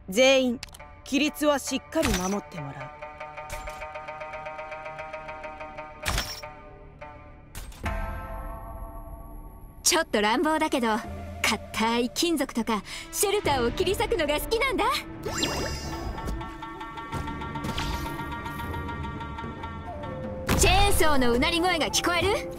全員規律はしっかり守ってもらう。 ちょっと乱暴だけど、硬い金属とかシェルターを切り裂くのが好きなんだ。チェーンソーのうなり声が聞こえる？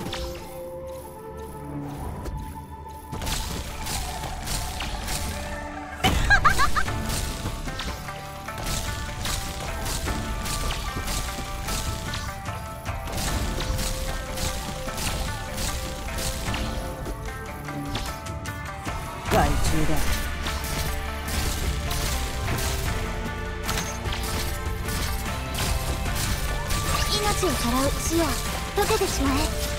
害虫だ。 命をさらう死よ、溶けてしまえ。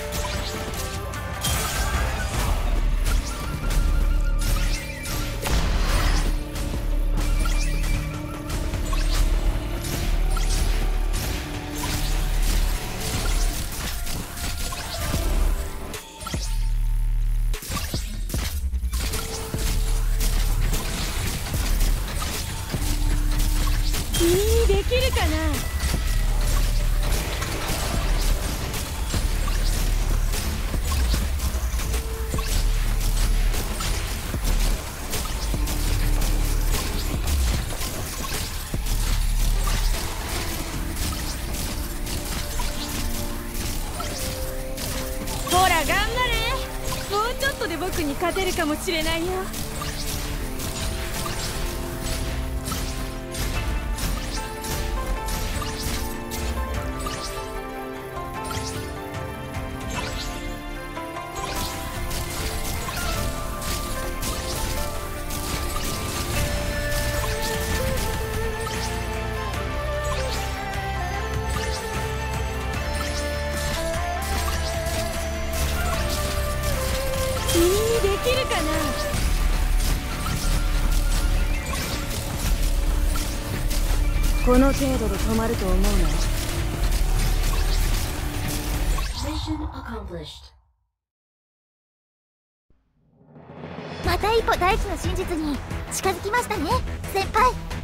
君にできるかな。ほら頑張れ。もうちょっとで僕に勝てるかもしれないよ。君にできるかな。この程度で止まると思うの？ また一歩大地の真実に近づきましたね、先輩。